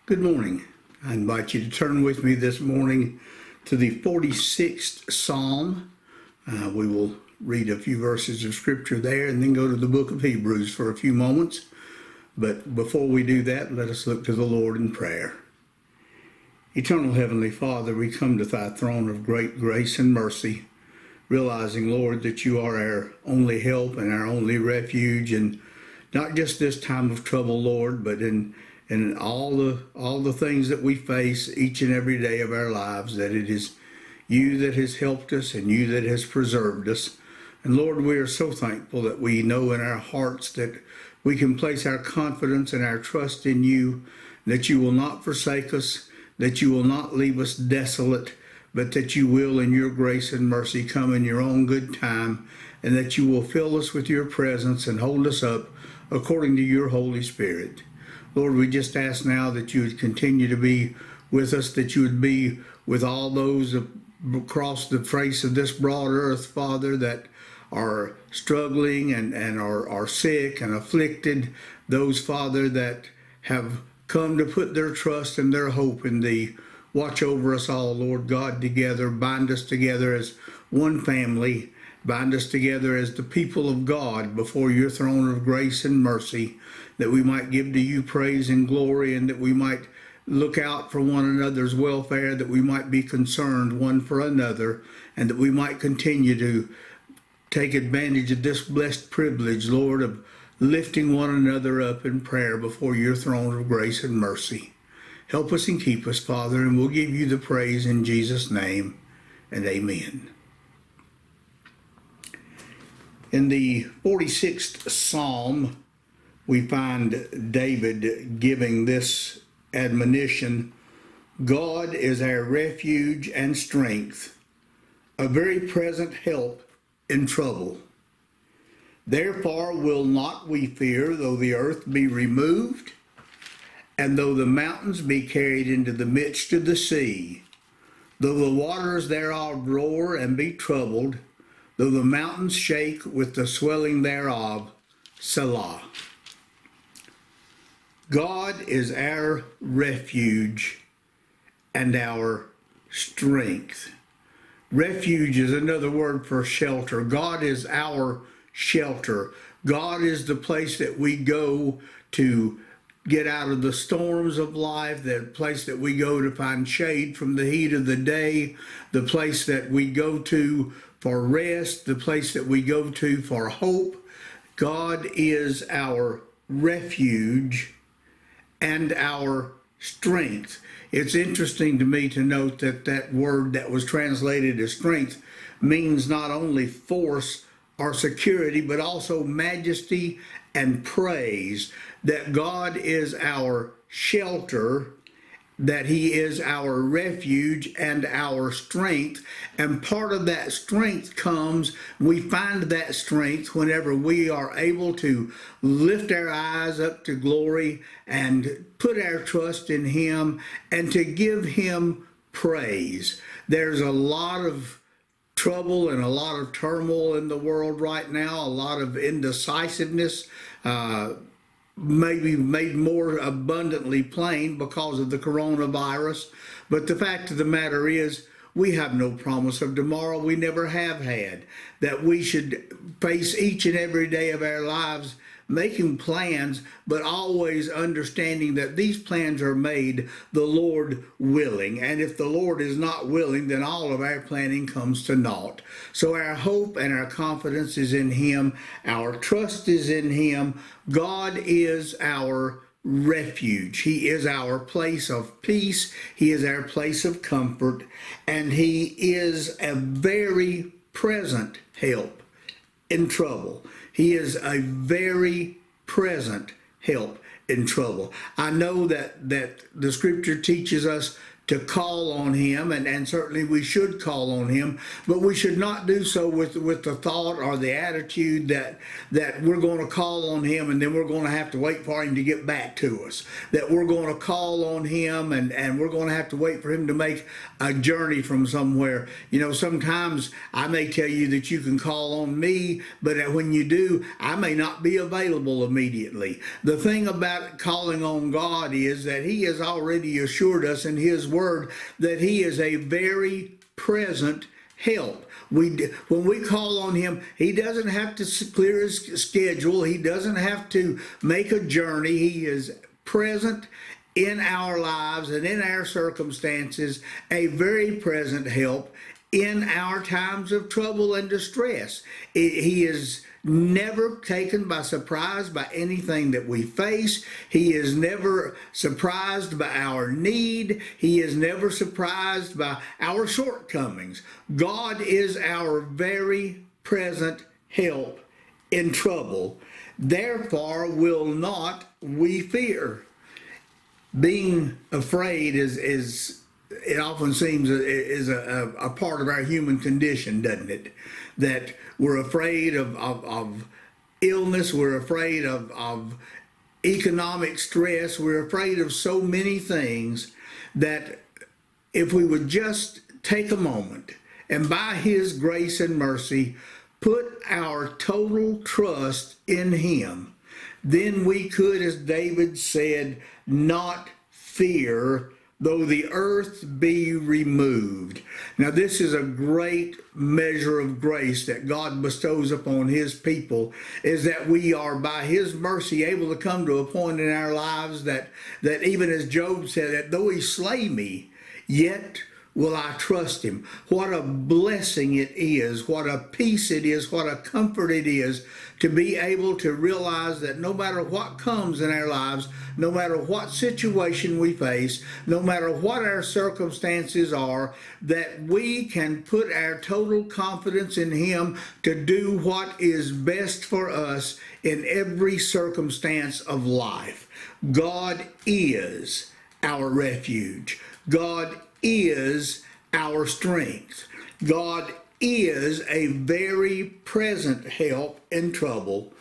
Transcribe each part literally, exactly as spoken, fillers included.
Good morning. I invite you to turn with me this morning to the forty-sixth Psalm. Uh, we will read a few verses of Scripture there and then go to the book of Hebrews for a few moments. But before we do that, let us look to the Lord in prayer. Eternal Heavenly Father, we come to thy throne of great grace and mercy, realizing, Lord, that you are our only help and our only refuge, and not just this time of trouble, Lord, but in and all the all the things that we face each and every day of our lives, that it is you that has helped us and you that has preserved us. And Lord, we are so thankful that we know in our hearts that we can place our confidence and our trust in you, that you will not forsake us, that you will not leave us desolate, but that you will in your grace and mercy come in your own good time, and that you will fill us with your presence and hold us up according to your Holy Spirit. Lord, we just ask now that you would continue to be with us, that you would be with all those across the face of this broad earth, Father, that are struggling and, and are, are sick and afflicted. Those, Father, that have come to put their trust and their hope in thee. Watch over us all, Lord God, together. Bind us together as one family. Bind us together as the people of God before your throne of grace and mercy, that we might give to you praise and glory, and that we might look out for one another's welfare, that we might be concerned one for another, and that we might continue to take advantage of this blessed privilege, Lord, of lifting one another up in prayer before your throne of grace and mercy. Help us and keep us, Father, and we'll give you the praise in Jesus' name, and amen. In the forty-sixth Psalm, we find David giving this admonition: God is our refuge and strength, a very present help in trouble. Therefore will not we fear, though the earth be removed, and though the mountains be carried into the midst of the sea, though the waters thereof roar and be troubled, though the mountains shake with the swelling thereof. Selah. God is our refuge and our strength. Refuge is another word for shelter. God is our shelter. God is the place that we go to get out of the storms of life, the place that we go to find shade from the heat of the day, the place that we go to for rest, the place that we go to for hope. God is our refuge and our strength. It's interesting to me to note that that word that was translated as strength means not only force or security, but also majesty and praise, that God is our shelter, that he is our refuge and our strength. And part of that strength comes, we find that strength whenever we are able to lift our eyes up to glory and put our trust in him and to give him praise. There's a lot of trouble and a lot of turmoil in the world right now, a lot of indecisiveness, uh, maybe made more abundantly plain because of the coronavirus. But the fact of the matter is, we have no promise of tomorrow. We never have had. That we should face each and every day of our lives making plans, but always understanding that these plans are made the Lord willing. And if the Lord is not willing, then all of our planning comes to naught. So our hope and our confidence is in him. Our trust is in him. God is our refuge. He is our place of peace. He is our place of comfort. And he is a very present help in trouble. He is a very present help in trouble. I know that, that the scripture teaches us to call on him, and, and certainly we should call on him, but we should not do so with, with the thought or the attitude that, that we're going to call on him and then we're going to have to wait for him to get back to us, that we're going to call on him and, and we're going to have to wait for him to make a journey from somewhere. You know, sometimes I may tell you that you can call on me, but when you do, I may not be available immediately. The thing about calling on God is that he has already assured us in his word that he is a very present help. We, when we call on him, he doesn't have to clear his schedule. He doesn't have to make a journey. He is present in our lives and in our circumstances, a very present help in our times of trouble and distress. He is never taken by surprise by anything that we face. He is never surprised by our need. He is never surprised by our shortcomings. God is our very present help in trouble. Therefore will not we fear. Being afraid is, is it often seems is a, a part of our human condition, doesn't it? That we're afraid of, of, of illness, we're afraid of, of economic stress, we're afraid of so many things that if we would just take a moment and by his grace and mercy put our total trust in him, then we could, as David said, not fear though the earth be removed. Now this is a great measure of grace that God bestows upon his people, is that we are by his mercy able to come to a point in our lives that, that even as Job said, that though he slay me, yet will I trust him. What a blessing it is, what a peace it is, what a comfort it is to be able to realize that no matter what comes in our lives, no matter what situation we face, no matter what our circumstances are, that we can put our total confidence in him to do what is best for us in every circumstance of life. God is our refuge. God is our strength. God is a very present help in trouble.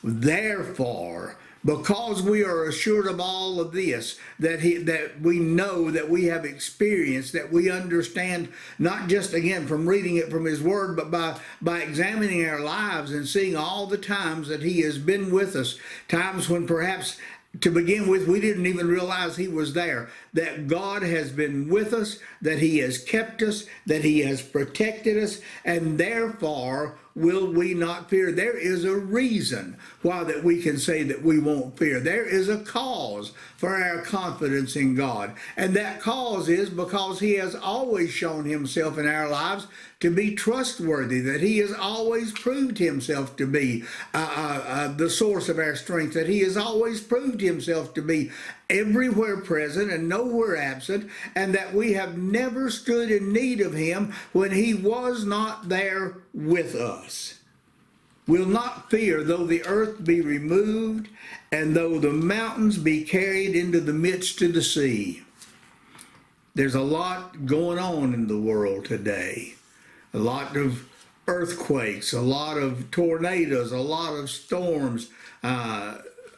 Therefore, because we are assured of all of this, that he, that we know, that we have experienced, that we understand, not just again from reading it from his word, but by, by examining our lives and seeing all the times that he has been with us, times when perhaps to begin with, we didn't even realize he was there, that God has been with us, that he has kept us, that he has protected us, and therefore will we not fear. There is a reason why that we can say that we won't fear. There is a cause for our confidence in God, and that cause is because he has always shown himself in our lives to be trustworthy, that he has always proved himself to be uh, uh, uh, the source of our strength, that he has always proved himself to be everywhere present and nowhere absent, and that we have never stood in need of him when he was not there with us. We'll not fear though the earth be removed and though the mountains be carried into the midst of the sea. There's a lot going on in the world today. A lot of earthquakes, a lot of tornadoes, a lot of storms. Uh,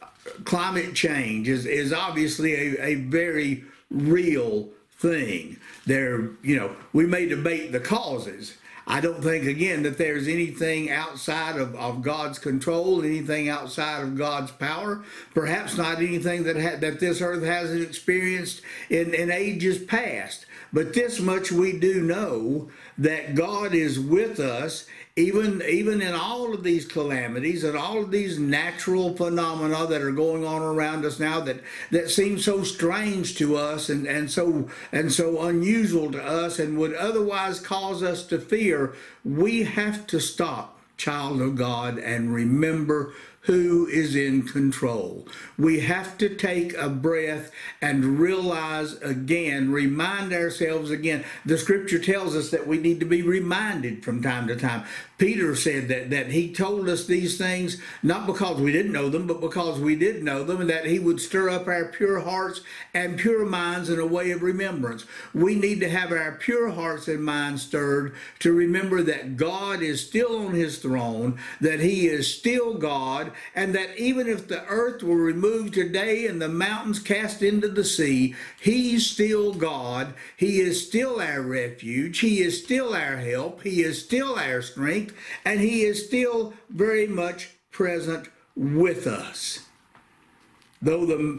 climate change is, is obviously a, a very real thing. There, you know, we may debate the causes. I don't think, again, that there's anything outside of, of God's control, anything outside of God's power, perhaps not anything that, ha that this earth hasn't experienced in, in ages past. But this much we do know, that God is with us even, even in all of these calamities and all of these natural phenomena that are going on around us now that, that seem so strange to us and, and, so, and so unusual to us and would otherwise cause us to fear. We have to stop, child of God, and remember who is in control. We have to take a breath and realize again, remind ourselves again. The scripture tells us that we need to be reminded from time to time. Peter said that, that he told us these things not because we didn't know them, but because we did know them, and that he would stir up our pure hearts and pure minds in a way of remembrance. We need to have our pure hearts and minds stirred to remember that God is still on his throne, that he is still God, and that even if the earth were removed today and the mountains cast into the sea, he's still God. He is still our refuge. He is still our help. He is still our strength. And he is still very much present with us. Though the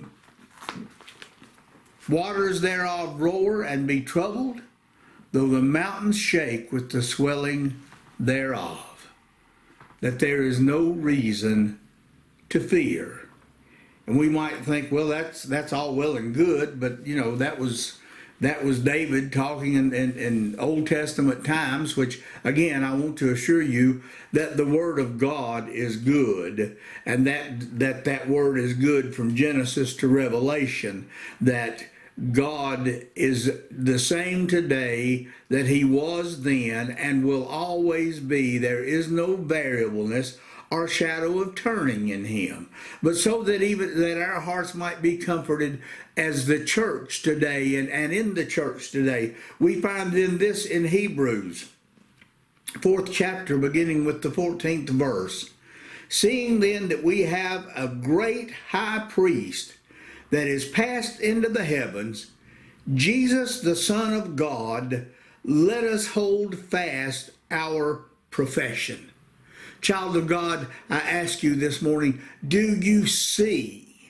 waters thereof roar and be troubled, though the mountains shake with the swelling thereof, that there is no reason to fear. And we might think, well, that's that's all well and good, but you know, that was that was David talking in, in, in Old Testament times, which again, I want to assure you that the word of God is good, and that that that word is good from Genesis to Revelation, that God is the same today that he was then and will always be. There is no variableness or shadow of turning in him. But so that even that our hearts might be comforted as the church today, and, and in the church today, we find in this in Hebrews, fourth chapter, beginning with the fourteenth verse. Seeing then that we have a great high priest that is passed into the heavens, Jesus the Son of God, let us hold fast our profession. Child of God, I ask you this morning, do you see?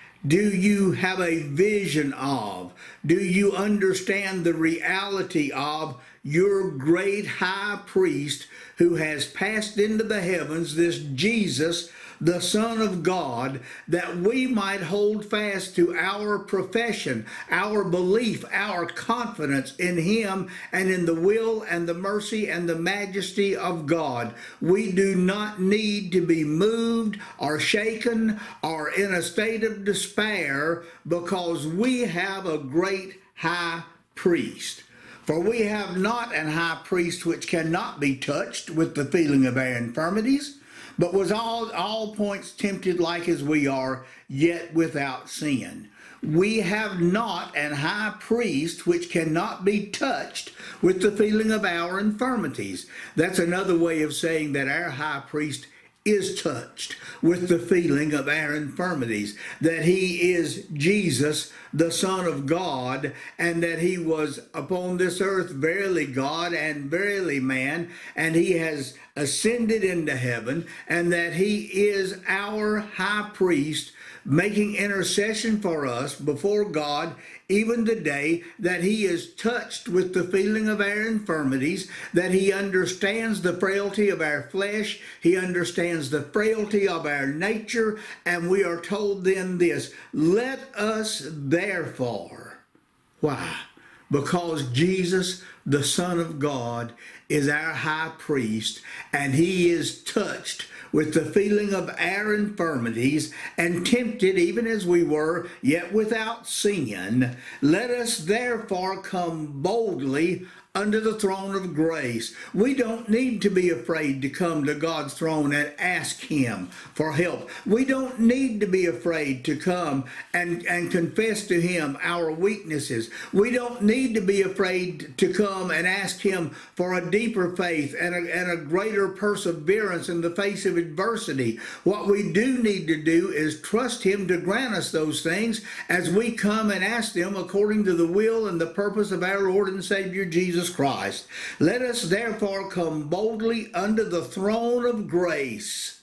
Do you have a vision of? Do you understand the reality of your great high priest who has passed into the heavens, this Jesus, the Son of God, that we might hold fast to our profession, our belief, our confidence in him and in the will and the mercy and the majesty of God. We do not need to be moved or shaken or in a state of despair, because we have a great high priest. For we have not an high priest which cannot be touched with the feeling of our infirmities, but was all, all points tempted like as we are, yet without sin. We have not an high priest which cannot be touched with the feeling of our infirmities. That's another way of saying that our high priest is touched with the feeling of our infirmities, that he is Jesus, the Son of God, and that he was upon this earth verily God and verily man, and he has ascended into heaven, and that he is our high priest, making intercession for us before God even today, that he is touched with the feeling of our infirmities, that he understands the frailty of our flesh, he understands the frailty of our nature, and we are told then this, let us therefore, why? Because Jesus, the Son of God, is our high priest, and he is touched with the feeling of our infirmities, and tempted even as we were, yet without sin. Let us therefore come boldly under the throne of grace. We don't need to be afraid to come to God's throne and ask him for help. We don't need to be afraid to come and, and confess to him our weaknesses. We don't need to be afraid to come and ask him for a deeper faith and a, and a greater perseverance in the face of adversity. What we do need to do is trust him to grant us those things as we come and ask them according to the will and the purpose of our Lord and Savior Jesus Christ. Let us therefore come boldly under the throne of grace.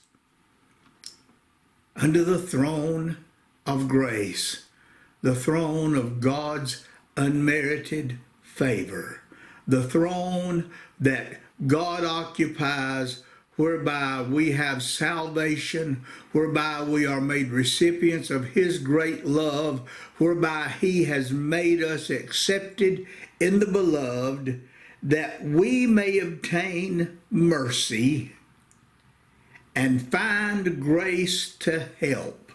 Under the throne of grace. The throne of God's unmerited favor. The throne that God occupies, whereby we have salvation, whereby we are made recipients of his great love, whereby he has made us accepted in the beloved, that we may obtain mercy and find grace to help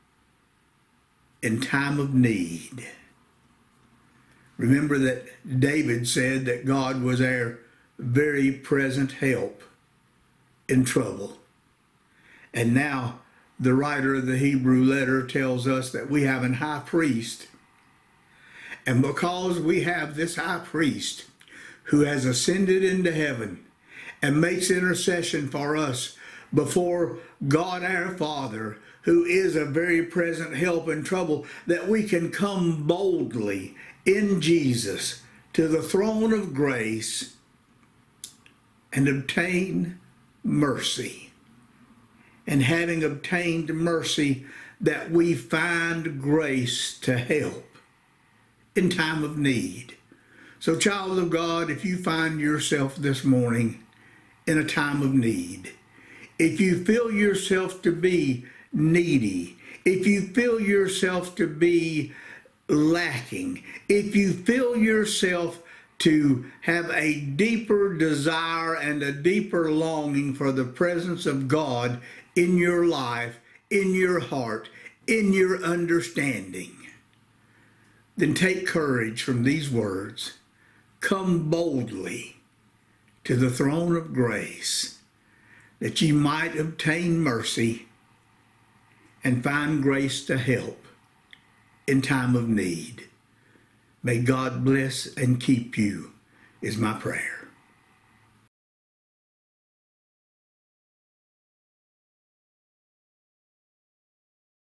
in time of need. Remember that David said that God was our very present help in trouble. And now the writer of the Hebrew letter tells us that we have an high priest. And because we have this high priest who has ascended into heaven and makes intercession for us before God our Father, who is a very present help in trouble, that we can come boldly in Jesus to the throne of grace and obtain mercy. And having obtained mercy, that we find grace to help in time of need. So, child of God, if you find yourself this morning in a time of need, if you feel yourself to be needy, if you feel yourself to be lacking, if you feel yourself to have a deeper desire and a deeper longing for the presence of God in your life, in your heart, in your understanding, then take courage from these words. Come boldly to the throne of grace, that ye might obtain mercy and find grace to help in time of need. May God bless and keep you, is my prayer.